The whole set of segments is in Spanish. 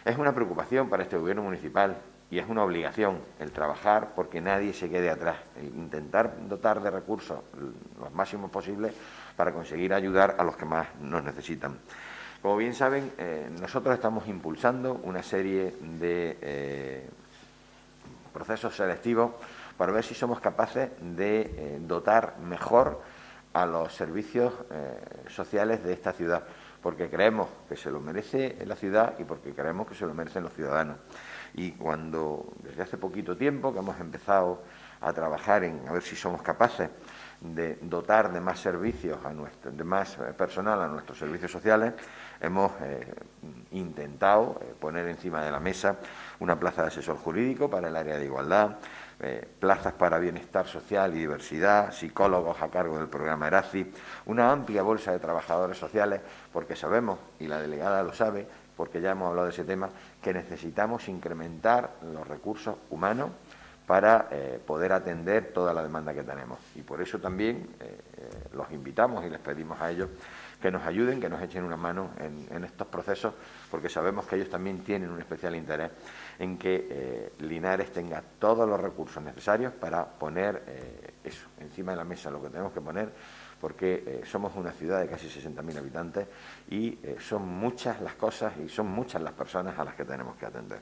Es una preocupación para este gobierno municipal y es una obligación el trabajar porque nadie se quede atrás, el intentar dotar de recursos los máximos posibles para conseguir ayudar a los que más nos necesitan. Como bien saben, nosotros estamos impulsando una serie de procesos selectivos para ver si somos capaces de dotar mejor a los servicios sociales de esta ciudad, porque creemos que se lo merece la ciudad y porque creemos que se lo merecen los ciudadanos. Y cuando, desde hace poquito tiempo, que hemos empezado a trabajar en a ver si somos capaces de dotar de más servicios, de más personal a nuestros servicios sociales, hemos intentado poner encima de la mesa una plaza de asesor jurídico para el área de igualdad, plazas para bienestar social y diversidad, psicólogos a cargo del programa ERACI, una amplia bolsa de trabajadores sociales, porque sabemos, y la delegada lo sabe, porque ya hemos hablado de ese tema, que necesitamos incrementar los recursos humanos para poder atender toda la demanda que tenemos. Y por eso también los invitamos y les pedimos a ellos que nos ayuden, que nos echen una mano en estos procesos, porque sabemos que ellos también tienen un especial interés en que Linares tenga todos los recursos necesarios para poner eso encima de la mesa, lo que tenemos que poner, porque somos una ciudad de casi 60.000 habitantes y son muchas las cosas y son muchas las personas a las que tenemos que atender.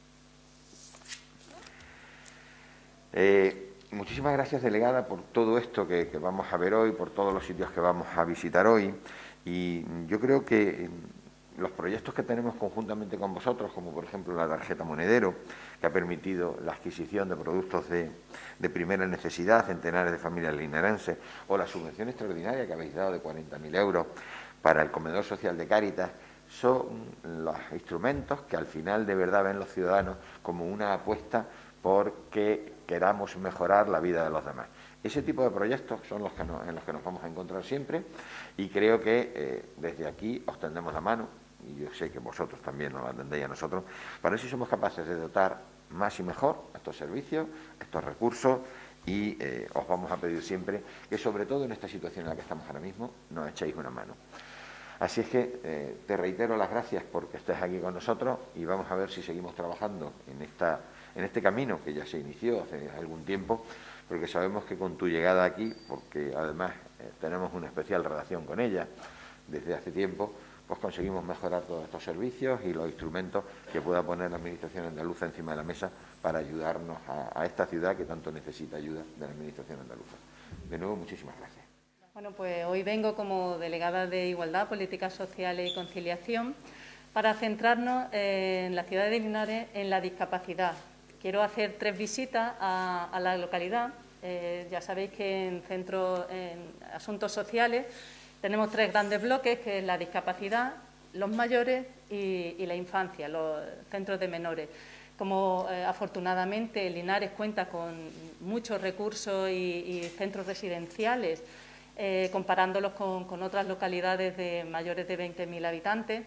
Muchísimas gracias, delegada, por todo esto que vamos a ver hoy, por todos los sitios que vamos a visitar hoy. Y yo creo que los proyectos que tenemos conjuntamente con vosotros, como por ejemplo la tarjeta monedero, que ha permitido la adquisición de productos de primera necesidad a centenares de familias linarenses, o la subvención extraordinaria que habéis dado de 40.000 euros para el comedor social de Cáritas, son los instrumentos que al final de verdad ven los ciudadanos como una apuesta porque queramos mejorar la vida de los demás. Ese tipo de proyectos son los que en los que nos vamos a encontrar siempre y creo que desde aquí os tendemos la mano, y yo sé que vosotros también nos la tendéis a nosotros, para ver si somos capaces de dotar más y mejor estos servicios, estos recursos, y os vamos a pedir siempre que, sobre todo en esta situación en la que estamos ahora mismo, nos echéis una mano. Así es que te reitero las gracias porque estés aquí con nosotros y vamos a ver si seguimos trabajando en este camino que ya se inició hace algún tiempo, porque sabemos que con tu llegada aquí, porque además tenemos una especial relación con ella desde hace tiempo, pues conseguimos mejorar todos estos servicios y los instrumentos que pueda poner la Administración andaluza encima de la mesa para ayudarnos a esta ciudad que tanto necesita ayuda de la Administración andaluza. De nuevo, muchísimas gracias. Bueno, pues hoy vengo como delegada de Igualdad, Políticas Sociales y Conciliación para centrarnos en la ciudad de Linares en la discapacidad. Quiero hacer 3 visitas a la localidad. Ya sabéis que en asuntos sociales tenemos 3 grandes bloques, que es la discapacidad, los mayores y la infancia, los centros de menores. Como afortunadamente Linares cuenta con muchos recursos y centros residenciales, comparándolos con otras localidades de mayores de 20.000 habitantes,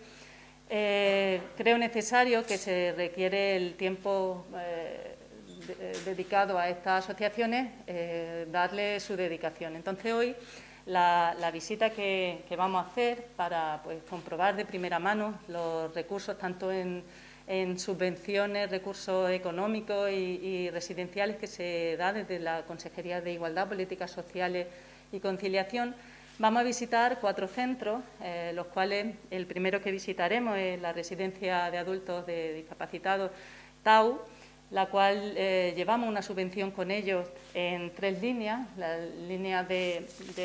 creo necesario que se requiere el tiempo dedicado a estas asociaciones, darle su dedicación. Entonces, hoy la visita que vamos a hacer para comprobar de primera mano los recursos, tanto en subvenciones, recursos económicos y residenciales que se da desde la Consejería de Igualdad, Políticas Sociales y Conciliación. Vamos a visitar 4 centros, los cuales el primero que visitaremos es la Residencia de Adultos de Discapacitados TAU, la cual llevamos una subvención con ellos en 3 líneas, la línea de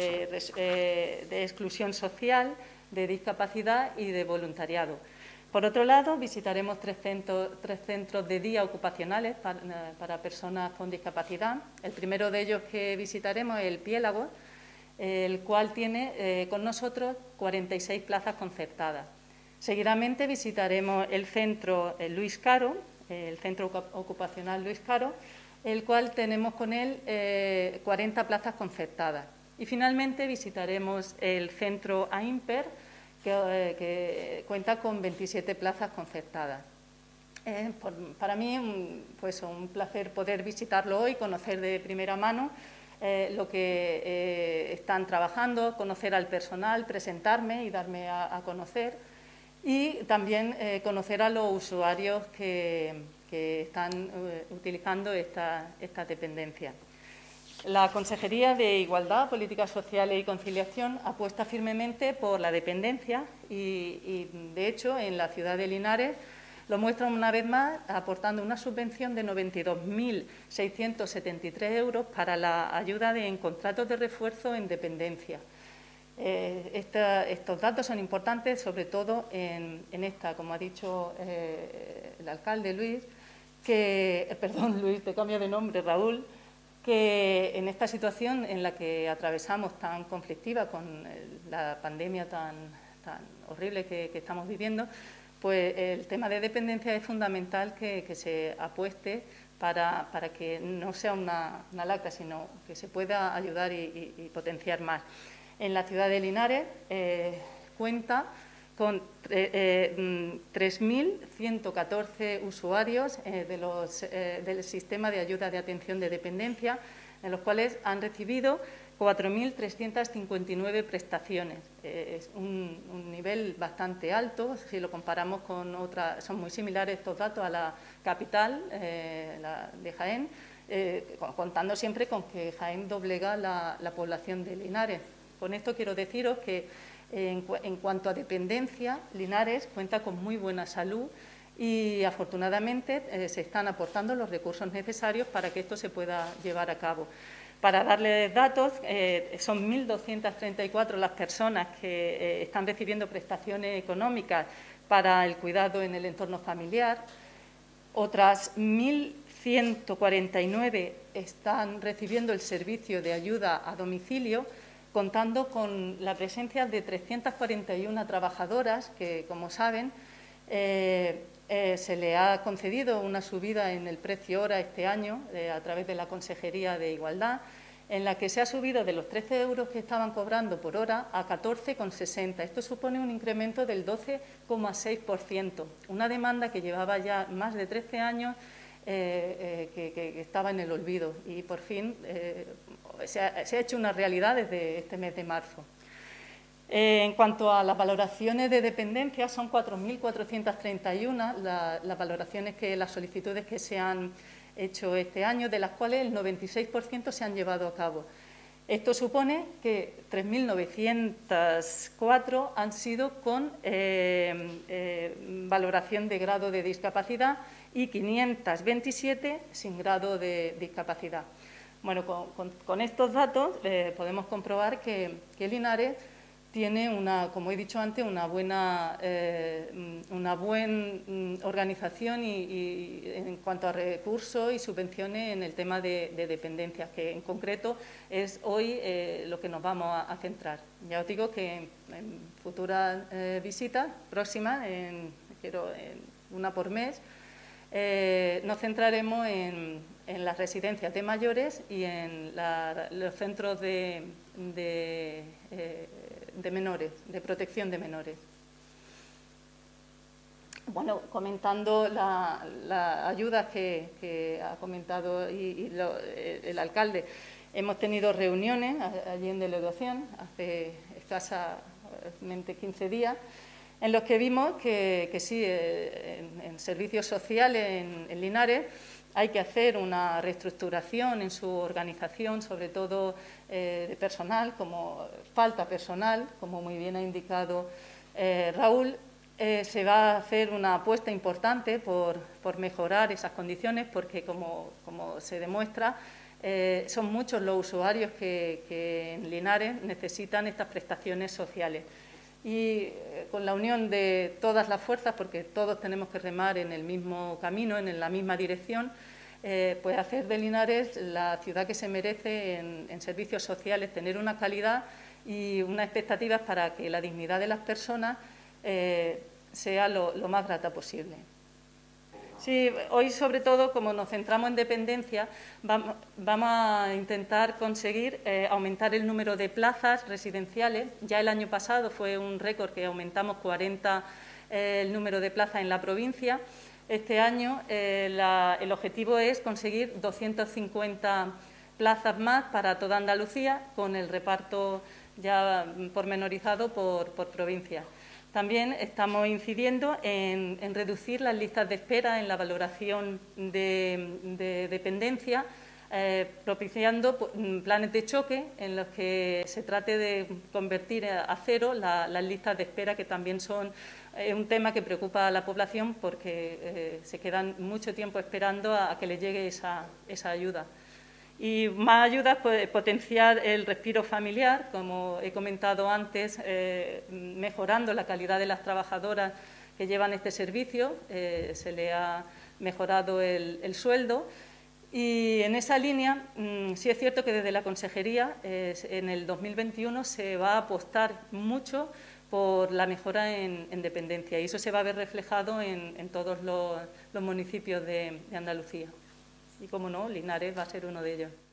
exclusión social, de discapacidad y de voluntariado. Por otro lado, visitaremos 3 centros de día ocupacionales para personas con discapacidad. El primero de ellos que visitaremos es el Piélago, el cual tiene con nosotros 46 plazas concertadas. Seguidamente visitaremos el centro Luis Caro, el centro ocupacional Luis Caro, el cual tenemos con él 40 plazas concertadas. Y finalmente visitaremos el centro AIMPER, que cuenta con 27 plazas concertadas. Para mí, pues un placer poder visitarlo hoy, conocer de primera mano lo que están trabajando, conocer al personal, presentarme y darme a conocer. y también conocer a los usuarios que están utilizando esta dependencia. La Consejería de Igualdad, Políticas Sociales y Conciliación apuesta firmemente por la dependencia y, de hecho, en la ciudad de Linares lo muestra una vez más aportando una subvención de 92.673 euros para la ayuda en contratos de refuerzo en dependencia. Estos datos son importantes, sobre todo en esta, como ha dicho el alcalde Luis, Luis, te cambio de nombre, Raúl, que en esta situación en la que atravesamos tan conflictiva con la pandemia tan horrible que estamos viviendo, pues el tema de dependencia es fundamental que se apueste para que no sea una lacra, sino que se pueda ayudar y potenciar más. En la ciudad de Linares cuenta con 3.114 usuarios del sistema de ayuda de atención de dependencia, en los cuales han recibido 4.359 prestaciones. Es un nivel bastante alto, si lo comparamos con otras, son muy similares estos datos a la capital de Jaén, contando siempre con que Jaén doblega la población de Linares. Con esto quiero deciros que en cuanto a dependencia, Linares cuenta con muy buena salud y, afortunadamente, se están aportando los recursos necesarios para que esto se pueda llevar a cabo. Para darles datos, son 1.234 las personas que están recibiendo prestaciones económicas para el cuidado en el entorno familiar. Otras 1.149 están recibiendo el servicio de ayuda a domicilio, contando con la presencia de 341 trabajadoras que, como saben, se le ha concedido una subida en el precio hora este año a través de la Consejería de Igualdad, en la que se ha subido de los 13 euros que estaban cobrando por hora a 14,60. Esto supone un incremento del 12,6%, una demanda que llevaba ya más de 13 años que estaba en el olvido y, por fin, se ha hecho una realidad desde este mes de marzo. En cuanto a las valoraciones de dependencia, son 4.431 las solicitudes que se han hecho este año, de las cuales el 96% se han llevado a cabo. Esto supone que 3.904 han sido con valoración de grado de discapacidad y 527 sin grado de discapacidad. Bueno, con estos datos podemos comprobar que Linares tiene, como he dicho antes, una buena organización y en cuanto a recursos y subvenciones en el tema de dependencia, que en concreto es hoy lo que nos vamos a centrar. Ya os digo que en futuras visitas próximas, una por mes, nos centraremos en las residencias de mayores y en los centros de menores, de protección de menores. Bueno, comentando las ayudas que ha comentado el alcalde, hemos tenido reuniones allí en delegación hace escasamente 15 días, en los que vimos que sí, en servicios sociales en Linares hay que hacer una reestructuración en su organización, sobre todo de personal, como falta personal, como muy bien ha indicado Raúl. Se va a hacer una apuesta importante por mejorar esas condiciones, porque, como se demuestra, son muchos los usuarios que en Linares necesitan estas prestaciones sociales. Y con la unión de todas las fuerzas, porque todos tenemos que remar en el mismo camino, en la misma dirección, pues hacer de Linares la ciudad que se merece en servicios sociales, tener una calidad y unas expectativas para que la dignidad de las personas sea lo más grata posible. Sí, hoy, sobre todo, como nos centramos en dependencia, vamos a intentar conseguir aumentar el número de plazas residenciales. Ya el año pasado fue un récord que aumentamos 40 el número de plazas en la provincia. Este año el objetivo es conseguir 250 plazas más para toda Andalucía, con el reparto ya pormenorizado por provincia. También estamos incidiendo en reducir las listas de espera en la valoración de dependencia, propiciando planes de choque en los que se trate de convertir a cero las listas de espera, que también son un tema que preocupa a la población porque se quedan mucho tiempo esperando a que les llegue esa ayuda. Y más ayudas, pues, potenciar el respiro familiar, como he comentado antes, mejorando la calidad de las trabajadoras que llevan este servicio, se le ha mejorado el sueldo. Y en esa línea, sí es cierto que desde la Consejería, en el 2021, se va a apostar mucho por la mejora en dependencia, y eso se va a ver reflejado en todos los municipios de Andalucía. Y, como no, Linares va a ser uno de ellos.